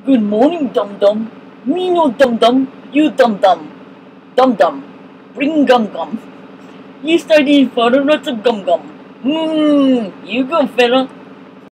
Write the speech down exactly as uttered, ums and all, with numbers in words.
Good morning, dum-dum. Me no dum-dum, you dum-dum. Dum-dum, bring gum-gum. You studied for lots of gum-gum. Mmm, you go, fella.